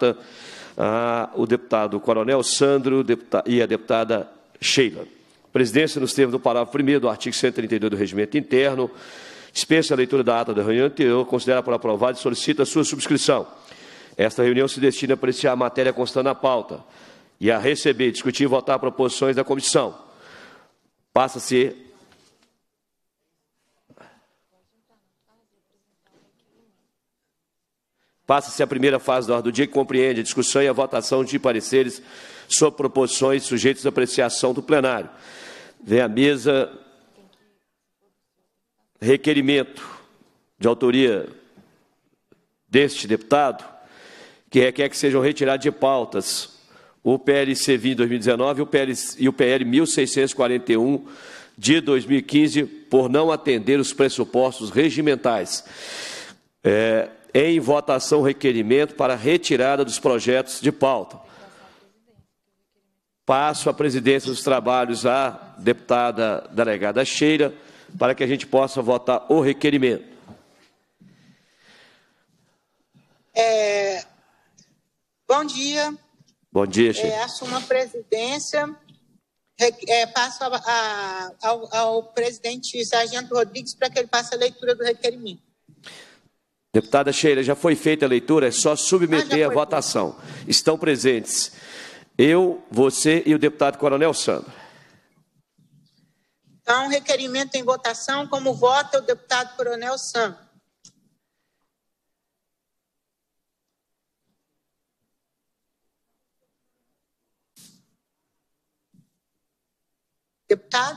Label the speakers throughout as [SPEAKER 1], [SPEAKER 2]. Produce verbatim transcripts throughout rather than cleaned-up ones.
[SPEAKER 1] vota ah, o deputado Coronel Sandro e a deputada Sheila. A presidência, nos termos do parágrafo primeiro do artigo cento e trinta e dois do Regimento Interno, dispensa a leitura da ata da reunião anterior, considera por aprovada e solicita a sua subscrição. Esta reunião se destina a apreciar a matéria constante na pauta e a receber, discutir e votar proposições da comissão. Passa-se Passa-se a primeira fase da ordem do dia, que compreende a discussão e a votação de pareceres sobre proposições sujeitas à apreciação do plenário. Vem à mesa requerimento de autoria deste deputado, que requer que sejam retirados de pautas o P L C vinte de dois mil e dezenove e o P L, e o P L mil seiscentos e quarenta e um de dois mil e quinze, por não atender os pressupostos regimentais. É, em votação, requerimento para retirada dos projetos de pauta. Passo a presidência dos trabalhos à deputada delegada Sheila, para que a gente possa votar o requerimento.
[SPEAKER 2] É, bom dia.
[SPEAKER 1] Bom dia, Sheila.
[SPEAKER 2] É, assumo a presidência. É, passo a, a, ao, ao presidente Sargento Rodrigues para que ele faça a leitura do requerimento.
[SPEAKER 1] Deputada Sheila, já foi feita a leitura, é só submeter ah, a votação. Feito. Estão presentes eu, você e o deputado Coronel Sandro.
[SPEAKER 2] Então, requerimento em votação, como vota o deputado Coronel Sandro? Deputado?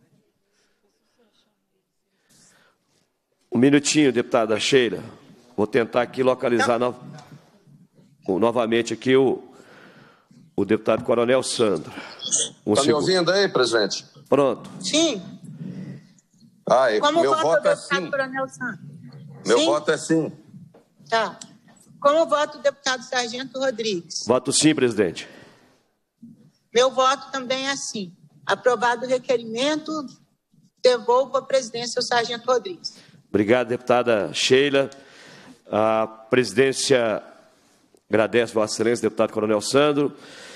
[SPEAKER 1] Um minutinho, deputada Sheila. Vou tentar aqui localizar no... novamente aqui o, o deputado Coronel Sandro.
[SPEAKER 3] Um Está segundo. Me ouvindo aí, presidente?
[SPEAKER 1] Pronto.
[SPEAKER 2] Sim.
[SPEAKER 3] Ah,
[SPEAKER 2] Como
[SPEAKER 3] meu
[SPEAKER 2] vota
[SPEAKER 3] voto
[SPEAKER 2] o
[SPEAKER 3] é
[SPEAKER 2] deputado
[SPEAKER 3] sim.
[SPEAKER 2] Coronel Sandro?
[SPEAKER 3] Meu
[SPEAKER 2] sim?
[SPEAKER 3] voto é sim.
[SPEAKER 2] Tá. Como vota o deputado Sargento Rodrigues?
[SPEAKER 1] Voto sim, presidente.
[SPEAKER 2] Meu voto também é sim. Aprovado o requerimento, devolvo a presidência ao Sargento Rodrigues.
[SPEAKER 1] Obrigado, deputada Sheila. A presidência agradece Vossa Excelência, deputado Coronel Sandro.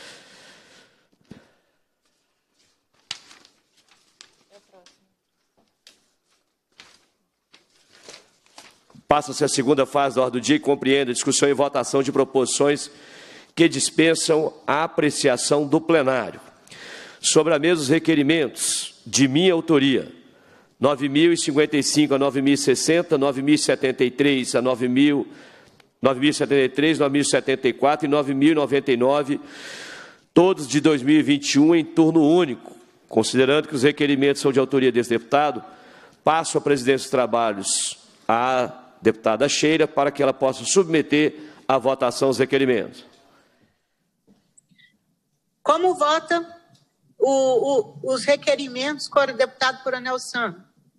[SPEAKER 1] Passa-se a segunda fase da ordem do dia, que compreende a discussão e votação de proposições que dispensam a apreciação do plenário. Sobre a mesa, os requerimentos de minha autoria, nove mil e cinquenta e cinco a nove mil e sessenta, nove mil e setenta e três a nove mil, nove mil e setenta e três, nove mil e setenta e quatro e nove mil e noventa e nove, todos de dois mil e vinte e um em turno único. Considerando que os requerimentos são de autoria desse deputado, passo a presidência dos trabalhos à deputada Sheila para que ela possa submeter à votação os requerimentos.
[SPEAKER 2] Como vota o, o, os requerimentos com o deputado Coronel Sandro?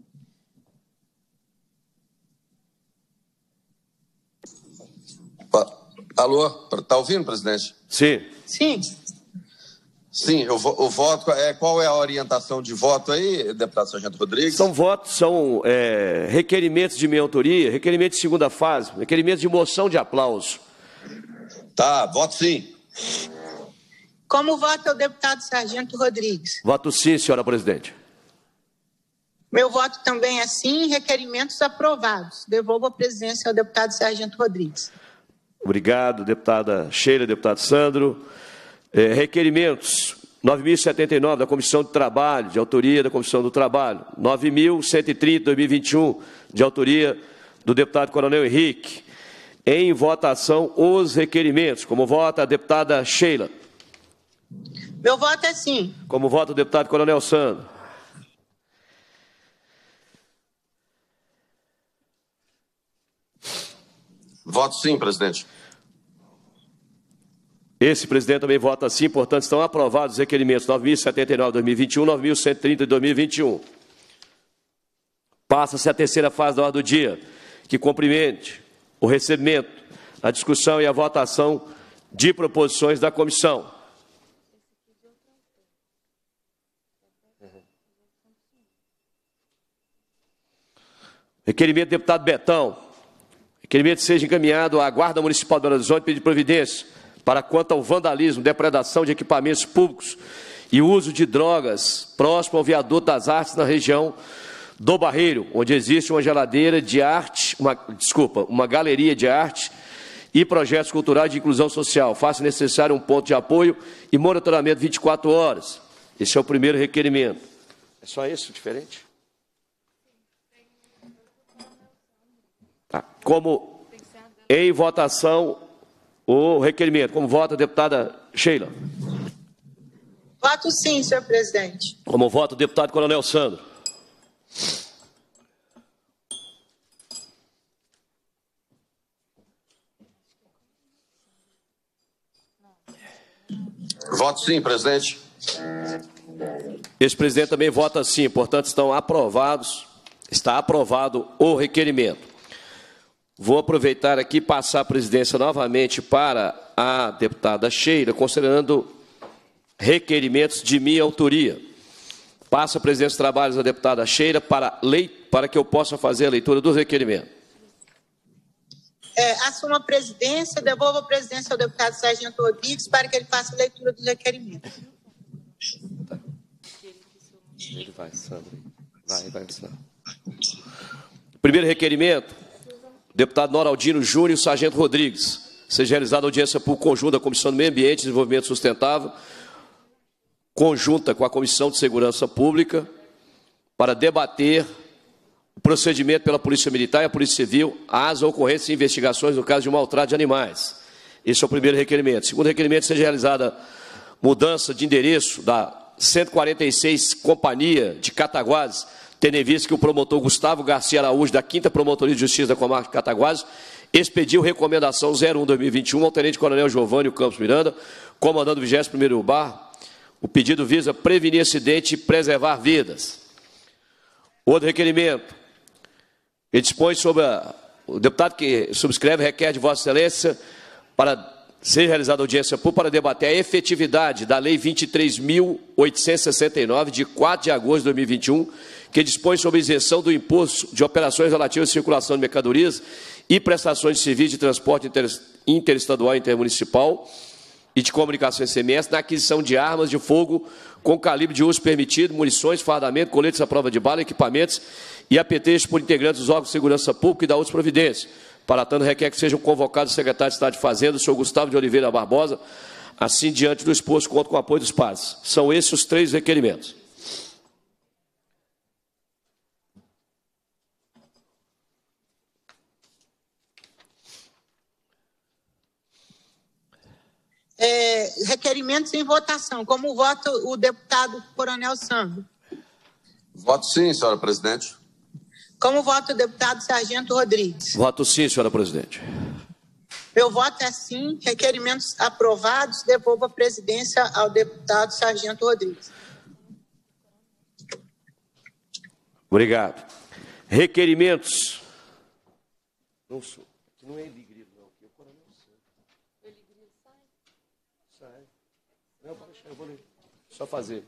[SPEAKER 3] Alô, está ouvindo, presidente?
[SPEAKER 1] Sim.
[SPEAKER 2] Sim.
[SPEAKER 3] Sim, eu, o voto é, qual é a orientação de voto aí, deputado Sargento Rodrigues?
[SPEAKER 1] São votos, são é, requerimentos de minha autoria, requerimentos de segunda fase, requerimentos de moção de aplauso.
[SPEAKER 3] Tá, voto sim.
[SPEAKER 2] Como vota o deputado Sargento Rodrigues?
[SPEAKER 1] Voto sim, senhora presidente.
[SPEAKER 2] Meu voto também é sim, requerimentos aprovados. Devolvo a presidência ao deputado Sargento Rodrigues.
[SPEAKER 1] Obrigado, deputada Sheila, deputado Sandro. É, requerimentos nove mil e setenta e nove da Comissão do Trabalho, de autoria da Comissão do Trabalho, nove mil cento e trinta de dois mil e vinte e um, de autoria do deputado Coronel Henrique. Em votação, os requerimentos. Como vota a deputada Sheila?
[SPEAKER 2] Meu voto é sim.
[SPEAKER 1] Como vota o deputado Coronel Sandro?
[SPEAKER 3] Voto sim, presidente.
[SPEAKER 1] Esse presidente também vota sim, portanto, estão aprovados os requerimentos nove mil e setenta e nove de dois mil e vinte e um, nove mil cento e trinta de dois mil e vinte e um. Passa-se a terceira fase da ordem do dia, que compreende o recebimento, a discussão e a votação de proposições da comissão. Requerimento do deputado Betão. Requerimento seja encaminhado à Guarda Municipal de Belo Horizonte pedir providência para quanto ao vandalismo, depredação de equipamentos públicos e uso de drogas próximo ao viaduto das artes na região do Barreiro, onde existe uma geladeira de arte, uma, desculpa, uma galeria de arte e projetos culturais de inclusão social. Faça necessário um ponto de apoio e monitoramento vinte e quatro horas. Esse é o primeiro requerimento. É só isso, diferente? Tá. Como em votação o requerimento. Como vota a deputada Sheila?
[SPEAKER 2] Voto sim, senhor presidente.
[SPEAKER 1] Como vota o deputado Coronel Sandro?
[SPEAKER 3] Voto sim, presidente.
[SPEAKER 1] Esse presidente também vota sim, portanto estão aprovados, está aprovado o requerimento. Vou aproveitar aqui e passar a presidência novamente para a deputada Sheila, considerando requerimentos de minha autoria. Passo a presidência dos trabalhos da deputada Sheila para, lei, para que eu possa fazer a leitura dos requerimentos.
[SPEAKER 2] É, assumo a presidência, devolvo a presidência ao deputado Sargento Rodrigues para que ele faça a leitura dos requerimentos.
[SPEAKER 1] Tá. Ele vai, Sandra. Vai, vai, Sandra. Primeiro requerimento, deputado Noraldino Júnior, Sargento Rodrigues. Seja realizada audiência pública conjunta da Comissão do Meio Ambiente e Desenvolvimento Sustentável, conjunta com a Comissão de Segurança Pública, para debater o procedimento pela Polícia Militar e a Polícia Civil às ocorrências e investigações no caso de maltrato de animais. Esse é o primeiro requerimento. Segundo requerimento, seja realizada mudança de endereço da cento e quarenta e seis Companhia de Cataguases, tendo em vista que o promotor Gustavo Garcia Araújo, da quinta Promotoria de Justiça da Comarca de Cataguases, expediu recomendação zero um barra dois mil e vinte e um ao Tenente-Coronel Giovânio Campos Miranda, comandando o vigésimo primeiro U B A R. O pedido visa prevenir acidente e preservar vidas. Outro requerimento. Ele dispõe sobre a, o deputado que subscreve requer de Vossa Excelência para ser realizada audiência pública para debater a efetividade da Lei vinte e três mil oitocentos e sessenta e nove, de quatro de agosto de dois mil e vinte e um, que dispõe sobre isenção do imposto de operações relativas à circulação de mercadorias e prestações de serviço de transporte inter, interestadual e intermunicipal e de comunicação S M S na aquisição de armas de fogo com calibre de uso permitido, munições, fardamento, coletes à prova de bala, equipamentos e apetrechos por integrantes dos órgãos de segurança pública e da outras providências. Para tanto, requer que sejam convocados o secretário de Estado de Fazenda, o senhor Gustavo de Oliveira Barbosa, assim diante do exposto, conto com o apoio dos pares. São esses os três requerimentos.
[SPEAKER 2] É, requerimentos em votação. Como vota o deputado Coronel Sandro?
[SPEAKER 3] Voto sim, senhora presidente.
[SPEAKER 2] Como vota o deputado Sargento Rodrigues?
[SPEAKER 1] Voto sim, senhora presidente.
[SPEAKER 2] Meu voto é sim. Requerimentos aprovados. Devolvo a presidência ao deputado Sargento Rodrigues.
[SPEAKER 1] Obrigado. Requerimentos. Não sou. Não é Eligrido, não. Aqui é o Coronel Sandro. Eligrido sai? Sai. Não, pode deixar, eu vou ler. Só fazer.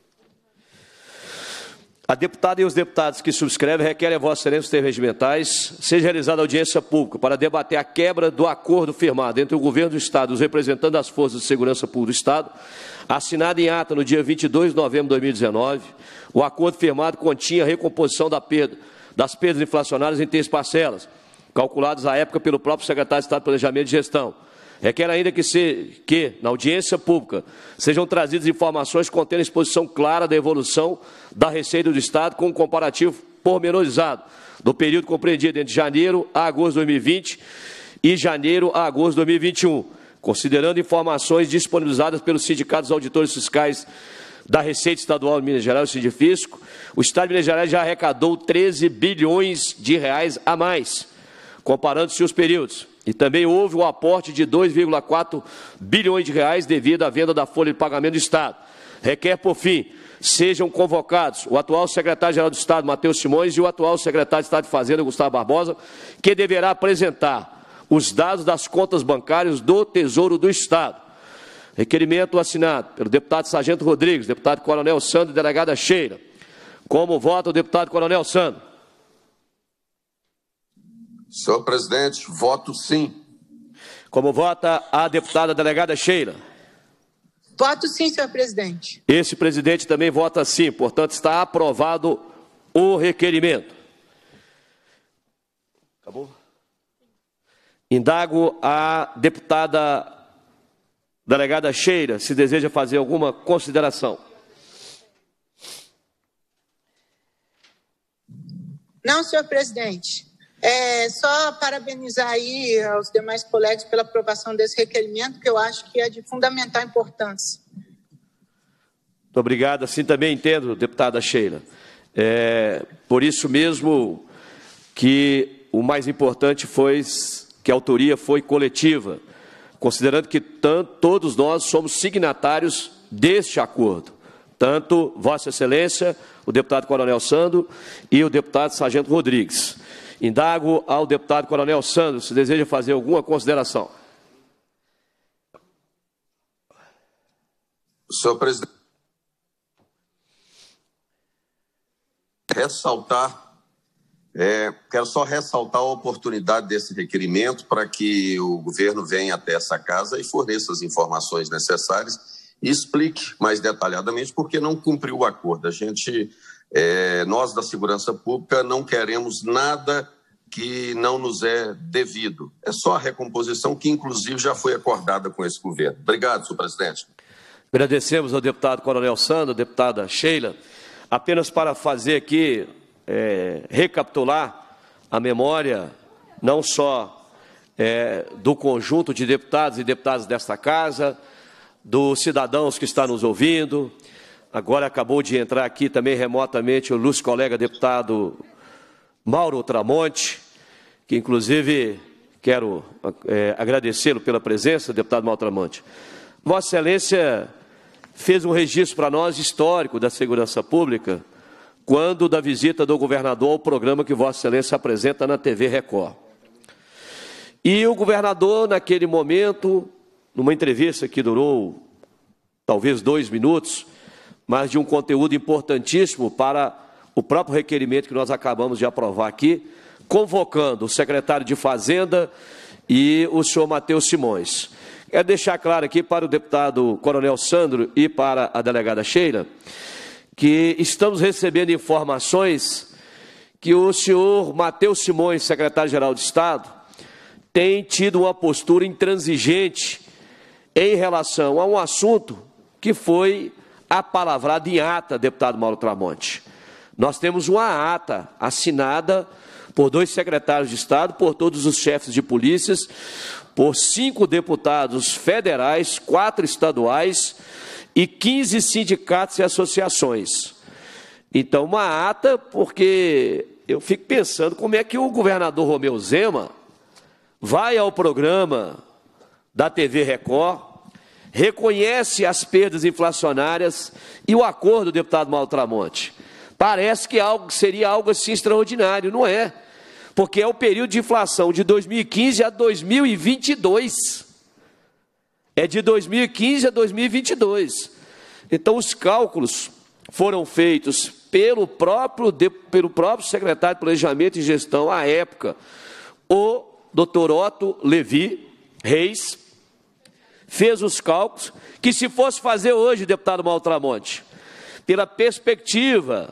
[SPEAKER 1] A deputada e os deputados que subscrevem requerem a Vossa Excelência os termos regimentais, seja realizada audiência pública para debater a quebra do acordo firmado entre o Governo do Estado e os representantes das Forças de Segurança Pública do Estado, assinado em ata no dia vinte e dois de novembro de dois mil e dezenove. O acordo firmado continha a recomposição da perda, das perdas inflacionárias em três parcelas, calculadas à época pelo próprio secretário de Estado de Planejamento e Gestão. Requer ainda que, se, que, na audiência pública, sejam trazidas informações contendo exposição clara da evolução da receita do Estado com um comparativo pormenorizado do período compreendido entre janeiro a agosto de dois mil e vinte e janeiro a agosto de dois mil e vinte e um, considerando informações disponibilizadas pelos sindicatos auditores fiscais da Receita Estadual de Minas Gerais, o Sindifisco. O Estado de Minas Gerais já arrecadou treze bilhões de reais a mais, comparando-se os períodos. E também houve o aporte de dois vírgula quatro bilhões de reais devido à venda da folha de pagamento do Estado. Requer, por fim, sejam convocados o atual secretário-geral do Estado, Matheus Simões, e o atual secretário de Estado de Fazenda, Gustavo Barbosa, que deverá apresentar os dados das contas bancárias do Tesouro do Estado. Requerimento assinado pelo deputado Sargento Rodrigues, deputado Coronel Sandro e delegada Sheila. Como vota o deputado Coronel Sandro?
[SPEAKER 3] Senhor presidente, voto sim.
[SPEAKER 1] Como vota a deputada delegada Sheila?
[SPEAKER 2] Voto sim, senhor presidente.
[SPEAKER 1] Esse presidente também vota sim, portanto está aprovado o requerimento. Acabou? Indago a deputada delegada Sheila se deseja fazer alguma consideração.
[SPEAKER 2] Não, senhor presidente. É só parabenizar aí aos demais colegas pela aprovação desse requerimento, que eu acho que é de fundamental importância.
[SPEAKER 1] Muito obrigado. Assim também entendo, deputada Sheila. É, por isso mesmo que o mais importante foi que a autoria foi coletiva, considerando que tanto, todos nós somos signatários deste acordo, tanto Vossa Excelência, o deputado Coronel Sandro e o deputado Sargento Rodrigues. Indago ao deputado Coronel Sandro se deseja fazer alguma consideração.
[SPEAKER 3] Senhor presidente, ressaltar, é, quero só ressaltar a oportunidade desse requerimento para que o governo venha até essa casa e forneça as informações necessárias e explique mais detalhadamente por que não cumpriu o acordo. A gente, é, nós da Segurança Pública não queremos nada que não nos é devido. É só a recomposição que, inclusive, já foi acordada com esse governo. Obrigado, senhor presidente.
[SPEAKER 1] Agradecemos ao deputado Coronel Sandro, deputada Sheila. Apenas para fazer aqui, é, recapitular a memória, não só é, do conjunto de deputados e deputadas desta casa, dos cidadãos que estão nos ouvindo. Agora acabou de entrar aqui também remotamente o ilustre colega deputado Mauro Tramonte, que inclusive quero é, agradecê-lo pela presença, deputado Mauro Tramonte. Vossa Excelência fez um registro para nós histórico da segurança pública, quando da visita do governador ao programa que Vossa Excelência apresenta na T V Record. E o governador, naquele momento, numa entrevista que durou talvez dois minutos, mas de um conteúdo importantíssimo para o próprio requerimento que nós acabamos de aprovar aqui, convocando o secretário de Fazenda e o senhor Matheus Simões. Quero deixar claro aqui para o deputado Coronel Sandro e para a delegada Sheila que estamos recebendo informações que o senhor Matheus Simões, secretário-geral de Estado, tem tido uma postura intransigente em relação a um assunto que foi apalavrado em ata, deputado Mauro Tramonte. Nós temos uma ata assinada por dois secretários de Estado, por todos os chefes de polícias, por cinco deputados federais, quatro estaduais e quinze sindicatos e associações. Então, uma ata, porque eu fico pensando como é que o governador Romeu Zema vai ao programa da T V Record, reconhece as perdas inflacionárias e o acordo, deputado Mauro Tramonte. Parece que algo, seria algo assim extraordinário, não é? Porque é o período de inflação de dois mil e quinze a dois mil e vinte e dois. É de dois mil e quinze a dois mil e vinte e dois. Então, os cálculos foram feitos pelo próprio, pelo próprio secretário de Planejamento e Gestão, à época, o doutor Otto Levi Reis, fez os cálculos que, se fosse fazer hoje, deputado Mauro Tramonte, pela perspectiva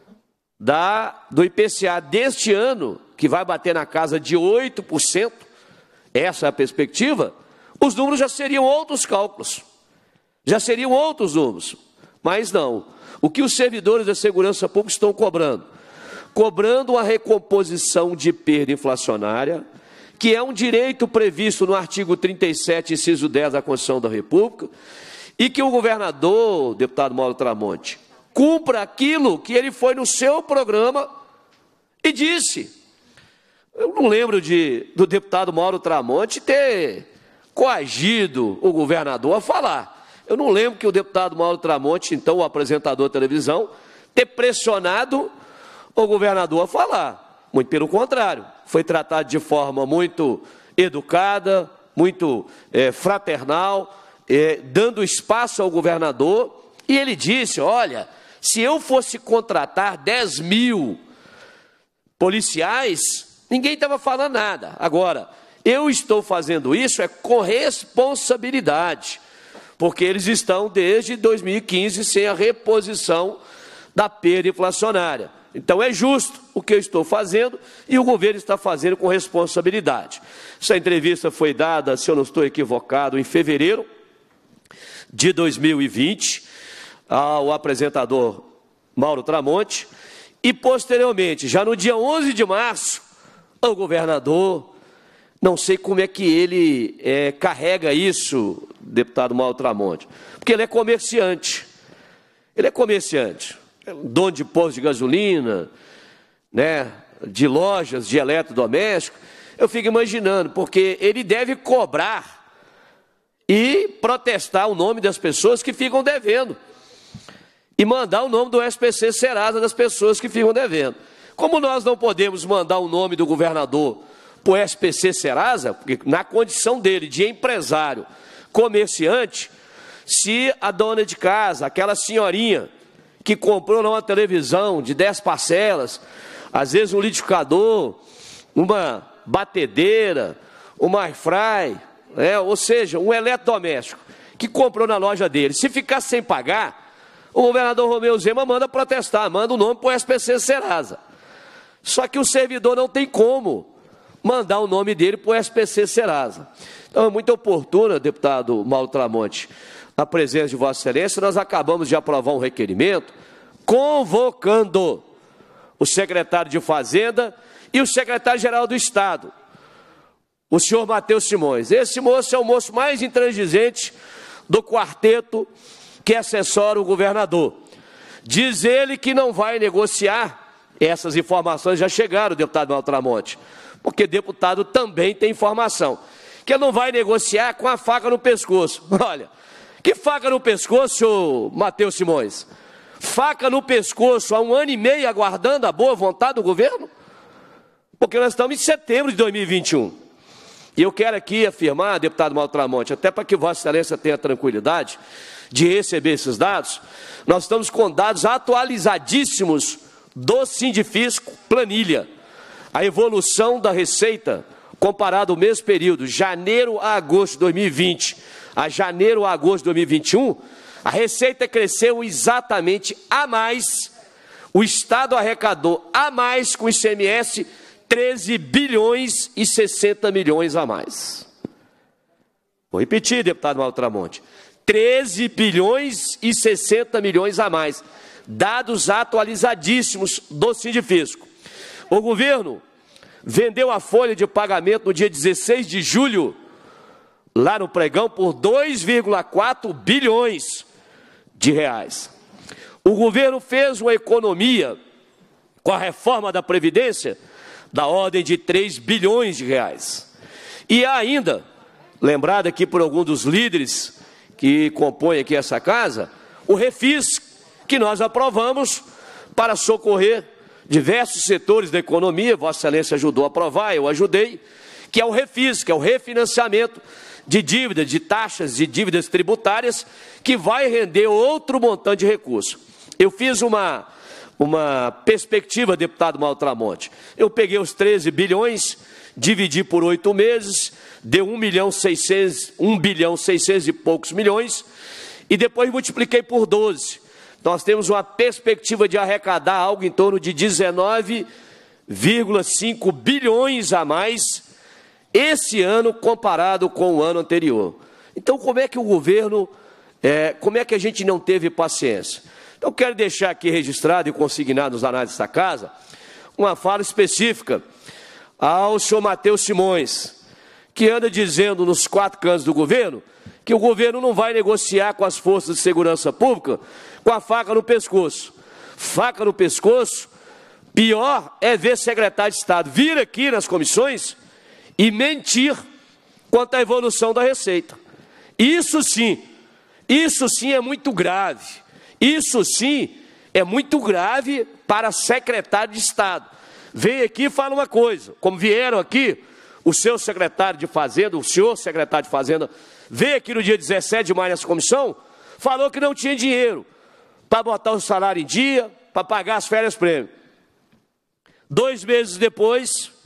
[SPEAKER 1] da, do I P C A deste ano, que vai bater na casa de oito por cento, essa é a perspectiva, os números já seriam outros cálculos, já seriam outros números, mas não. O que os servidores da segurança pública estão cobrando? Cobrando a recomposição de perda inflacionária, que é um direito previsto no artigo trinta e sete, inciso dez da Constituição da República, e que o governador, deputado Mauro Tramonte, cumpra aquilo que ele foi no seu programa e disse. Eu não lembro de, do deputado Mauro Tramonte ter coagido o governador a falar. Eu não lembro que o deputado Mauro Tramonte, então o apresentador da televisão, ter pressionado o governador a falar. Muito pelo contrário, foi tratado de forma muito educada, muito é, fraternal, é, dando espaço ao governador, e ele disse, olha, se eu fosse contratar dez mil policiais, Ninguém estava falando nada. Agora, eu estou fazendo isso é com responsabilidade, porque eles estão desde dois mil e quinze sem a reposição da perda inflacionária. Então é justo o que eu estou fazendo e o governo está fazendo com responsabilidade. Essa entrevista foi dada, se eu não estou equivocado, em fevereiro de dois mil e vinte, ao apresentador Mauro Tramonte, e posteriormente, já no dia onze de março, o governador, não sei como é que ele é, carrega isso, deputado Mauro Tramonte, porque ele é comerciante, ele é comerciante, é dono de postos de gasolina, né, de lojas de eletrodoméstico. Eu fico imaginando, porque ele deve cobrar e protestar o nome das pessoas que ficam devendo. E mandar o nome do S P C Serasa das pessoas que ficam devendo. Como nós não podemos mandar o nome do governador para o S P C Serasa, porque na condição dele de empresário, comerciante, se a dona de casa, aquela senhorinha que comprou uma televisão de dez parcelas, às vezes um liquidificador, uma batedeira, uma airfry, é, ou seja, um eletrodoméstico, que comprou na loja dele, se ficar sem pagar, o governador Romeu Zema manda protestar, manda o nome para o S P C Serasa. Só que o servidor não tem como mandar o nome dele para o S P C Serasa. Então é muito oportuna, deputado Mauro Tramonte, a presença de Vossa Excelência. Nós acabamos de aprovar um requerimento convocando o secretário de Fazenda e o secretário-geral do Estado, o senhor Matheus Simões. Esse moço é o moço mais intransigente do quarteto que assessora o governador. Diz ele que não vai negociar, essas informações já chegaram, deputado Mauro Tramonte, porque deputado também tem informação, que ele não vai negociar com a faca no pescoço. Olha, que faca no pescoço, senhor Matheus Simões? Faca no pescoço há um ano e meio aguardando a boa vontade do governo? Porque nós estamos em setembro de dois mil e vinte e um. E eu quero aqui afirmar, deputado Mauro Tramonte, até para que Vossa Excelência tenha tranquilidade de receber esses dados, nós estamos com dados atualizadíssimos do Sindifisco Planilha. A evolução da receita, comparado ao mesmo período, janeiro a agosto de dois mil e vinte, a janeiro a agosto de dois mil e vinte e um, a receita cresceu exatamente a mais, o Estado arrecadou a mais com o I C M S treze bilhões e sessenta milhões a mais. Vou repetir, deputado Mauro Tramonte, treze bilhões e sessenta milhões a mais, dados atualizadíssimos do Sindifisco. O governo vendeu a folha de pagamento no dia dezesseis de julho, lá no pregão, por dois vírgula quatro bilhões de reais. O governo fez uma economia com a reforma da Previdência da ordem de três bilhões de reais. E ainda, lembrado aqui por algum dos líderes que compõem aqui essa casa, o refis que nós aprovamos para socorrer diversos setores da economia, Vossa Excelência ajudou a aprovar, eu ajudei, que é o refis, que é o refinanciamento de dívidas, de taxas, de dívidas tributárias, que vai render outro montante de recurso. Eu fiz uma, uma perspectiva, deputado Mauro Tramonte. Eu peguei os treze bilhões, dividi por oito meses, deu um milhão seiscentos, um bilhão seiscentos e poucos milhões, e depois multipliquei por doze. Nós temos uma perspectiva de arrecadar algo em torno de dezenove vírgula cinco bilhões a mais esse ano comparado com o ano anterior. Então, como é que o governo, é, como é que a gente não teve paciência? Então, eu quero deixar aqui registrado e consignado nos anais dessa casa uma fala específica ao senhor Matheus Simões, que anda dizendo nos quatro cantos do governo que o governo não vai negociar com as forças de segurança pública com a faca no pescoço. Faca no pescoço, pior é ver secretário de Estado vir aqui nas comissões e mentir quanto à evolução da receita. Isso sim, isso sim é muito grave. Isso sim é muito grave para secretário de Estado. Vem aqui e fala uma coisa, como vieram aqui, o seu secretário de Fazenda, o senhor secretário de Fazenda, veio aqui no dia dezessete de maio nessa comissão, falou que não tinha dinheiro para botar o salário em dia, para pagar as férias prêmio. Dois meses depois,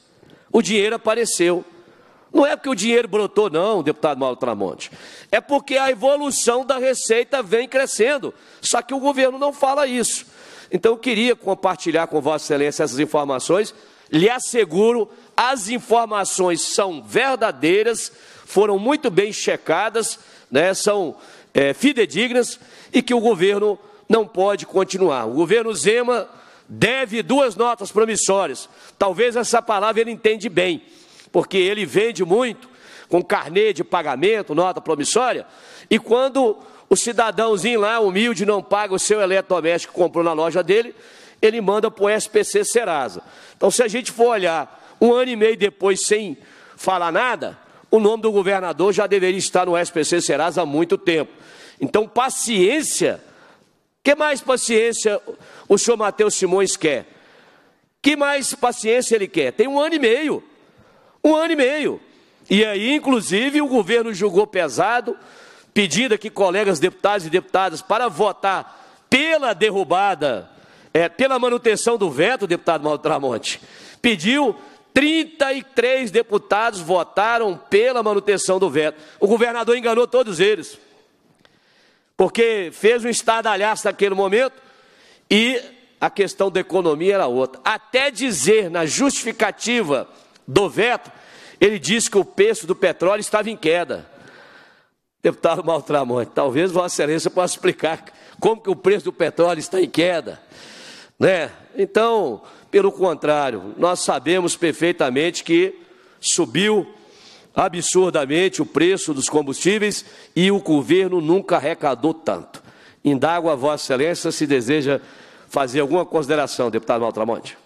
[SPEAKER 1] O dinheiro apareceu. Não é porque o dinheiro brotou, não, deputado Mauro Tramonte. É porque a evolução da receita vem crescendo. Só que o governo não fala isso. Então, eu queria compartilhar com Vossa Excelência essas informações. Lhe asseguro, as informações são verdadeiras, foram muito bem checadas, né, são é, fidedignas, e que o governo não pode continuar. O governo Zema deve duas notas promissórias. Talvez essa palavra ele entende bem, porque ele vende muito com carnê de pagamento, nota promissória, e quando o cidadãozinho lá, humilde, não paga o seu eletrodoméstico que comprou na loja dele, ele manda para o S P C Serasa. Então, se a gente for olhar um ano e meio depois sem falar nada, o nome do governador já deveria estar no S P C Serasa há muito tempo. Então, paciência. Que mais paciência o senhor Matheus Simões quer? Que mais paciência ele quer? Tem um ano e meio. Um ano e meio. E aí, inclusive, o governo julgou pesado, pedindo aqui colegas deputados e deputadas para votar pela derrubada, é, pela manutenção do veto, deputado Mauro Tramonte. Pediu, trinta e três deputados votaram pela manutenção do veto. O governador enganou todos eles, porque fez um estardalhaço naquele momento e a questão da economia era outra. Até dizer na justificativa do veto, ele disse que o preço do petróleo estava em queda. Deputado Mauro Tramonte, talvez Vossa Excelência possa explicar como que o preço do petróleo está em queda, né? Então, pelo contrário, nós sabemos perfeitamente que subiu absurdamente o preço dos combustíveis e o governo nunca arrecadou tanto. Indago a Vossa Excelência se deseja fazer alguma consideração, deputado Mauro Tramonte.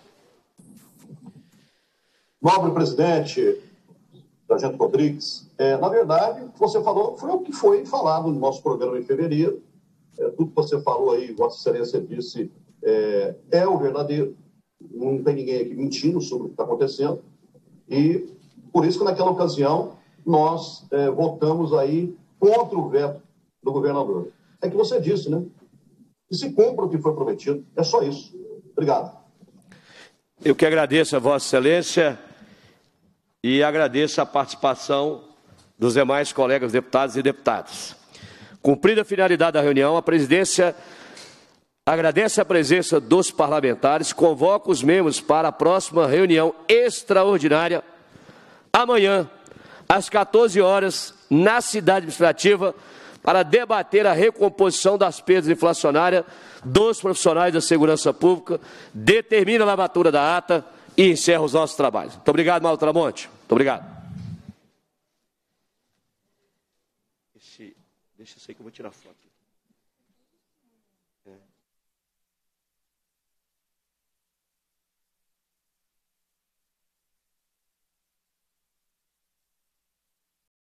[SPEAKER 4] Nobre presidente, Sargento Rodrigues, é, na verdade, o que você falou foi o que foi falado no nosso programa em fevereiro. É, tudo que você falou aí, Vossa Excelência disse, é, é o verdadeiro. Não tem ninguém aqui mentindo sobre o que está acontecendo. E por isso que naquela ocasião nós é, votamos aí contra o veto do governador. É que você disse, né? Que se cumpra o que foi prometido. É só isso. Obrigado.
[SPEAKER 1] Eu que agradeço a Vossa Excelência e agradeço a participação dos demais colegas deputados e deputadas. Cumprida a finalidade da reunião, a presidência agradece a presença dos parlamentares, convoca os membros para a próxima reunião extraordinária, amanhã, às quatorze horas, na cidade administrativa, para debater a recomposição das perdas inflacionárias dos profissionais da segurança pública, determina a lavatura da ata e encerra os nossos trabalhos. Muito obrigado, Mauro Tramonte. Muito obrigado. Esse, deixa eu sei que eu vou tirar foto.